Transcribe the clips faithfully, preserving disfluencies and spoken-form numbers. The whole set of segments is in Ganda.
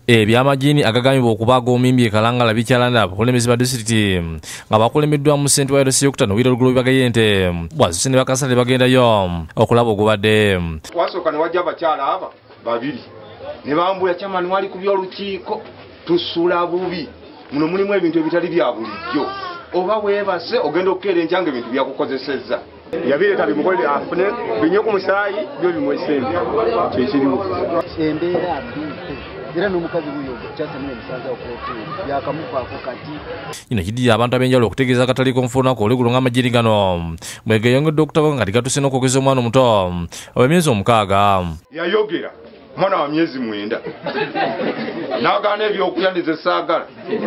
Eby'amajiini agagambibwa okuba ag'omumimbi ekalangala bikyalanda abakulembeze ba disitulikiti nga bakulembeddwa mu ssente wa L C okutano wira oluguudo lw'ebagaye ente bwazise ne bakasale bagendayo okulaba ogubadde. Wasooka ne wajja abakyala aba babiri ne bambuya kyamani wali ku by'olukiiko tusula bubi muno mulimu ebintu ebitali bya bulijjo oba weebase ogenda okukeera enkyanga ebintu byakukozesezza yabireeta bimukolere afune binye ku musaayi byo bimwesembe kyekiriwo embeera era n'omukazi wuyo kyasamira ebisanza okuleetera byakamuvaako kati kino kiddiye abantu ab'enjawulo okutegeeza Agataliiko nfuufu olw'eggulu ng'amajiini gano bwegeyongedde okutaba nga ligatuse n'okwogeza omwana omuto ow'emyezi omukaaga. Yayogera mwana wa myezi mwenda n'agaana ebyokulyandiza esaagala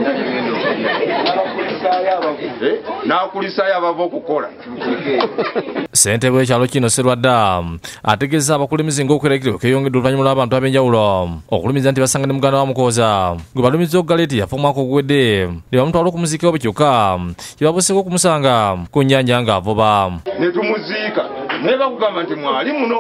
n'akulisaayo abava okukola. Ssentebe w'ekyalo kino Serwadda ategeeza abakulembeze ng'okwerakiro keyongedde oluvannyuma lw'abantu ab'enjawulo okulumiza nti basanga ne muganda wa Mukooza gwe balumizza okugaleeti yafa omwaka oguwedde ne bamutwala okumuziika obo kyokka kyebabuseeko okumusanga ku nnyanja ng'avuba. Ne tumuziika naye bakugamba nti mwali muno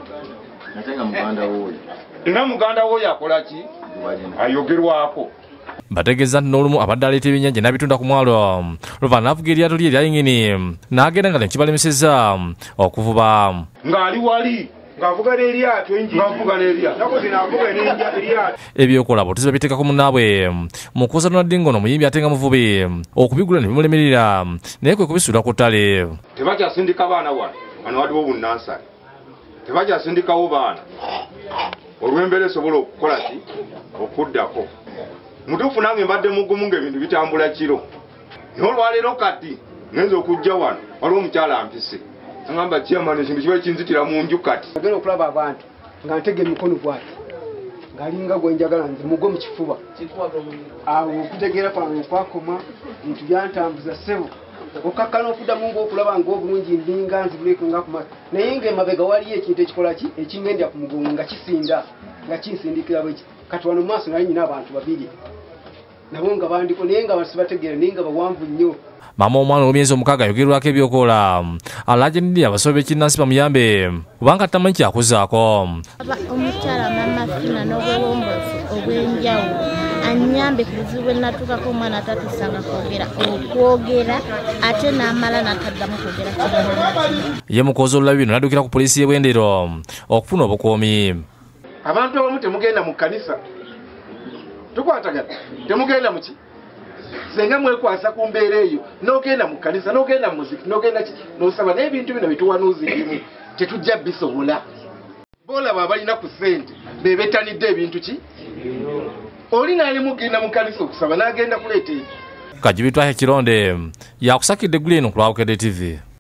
nga muganda wo yakola ki ayogerwako. Bategeeza nti n'olumu abadde aleeta ebyennyanja n'abitunda ku mwalo luvannyuma n'avuga eryato lye erya yingini n'agenda nga tekibalemesezza okuvuba ng'ali wali ng'avuga n'eryato ng'avuga n'eryato nakoze n'avuga n'eryato. Ebyokulaba otuzi babiteekako munnaabwe Mukooza Ddajje ono muyimbi ate nga muvubi okubigula ne bimulemerera naye kwe kubisuula ku ttale. Tebakyasindika baana wano wano waliwo bunnansale tebakyasindikawo baana olw'embeera esobola okukola ki okuddako. Mutuufu nange mbadde mugumu ng'ebintu bitambula kiro naye olwaleero kati ngenza okujja wano waliwo omukyala ampise agamba kyamani ekintu kiba kinzitira mu nju kati. agenda okulaba abantu nga ntega emikono bwati ng'alinga gwenjagala nze mugwe mu kifuba awo okutegeera kwange okwakoma bintu byantambuza ssebo okakkana okuddamu ng'okulaba ng'obulungi ndinga nzibuleko ngakumasa naye ng'emabega waliyo ekintu ekikola ki ekingendya ku mugongo nga kisinda nga kinsindikira bweki kati wano mu maaso nali nyina abantu babiri nabo nga bandiko naye nga basibategeera naye nga bawanvu nnyo. Maama omwana ow'emyezi omukaaga ayogerwako ebyokola alaajanidde abasobe b'ekinnansi bamuyambe kubanga tamanyi kyakuzaako. Omukyala Mamafina n'obwewombozi obw'enjawulo anyambe ku buzibu bwe natuukako omwana atatusanga kwogera okwogera ate n'amala n'ataddamu kwogera kirala. Ye Mukooza olulabye bino n'addukira ku poliisi y'e Bwendero okufuna obukoomi. Abantu abamu temugenda mu kkanisa tukwatagana temugenda muki senga mwekwasa ku mbeera eyo n'ogenda mu kkanisa n'ogenda mu muziki n'ogenda ki n'osaba n'ebintu bino bituwanuuzirimu tetujja bisobola. Boolaba abalina ku ssente be beetanidde ebintu ki oli naali mugenda mu kkanisa okusaba n'agenda kuleeta ebyo. Kajibitwa Kironde yakusakidde eggulu eno ku lwa Bukedde T V.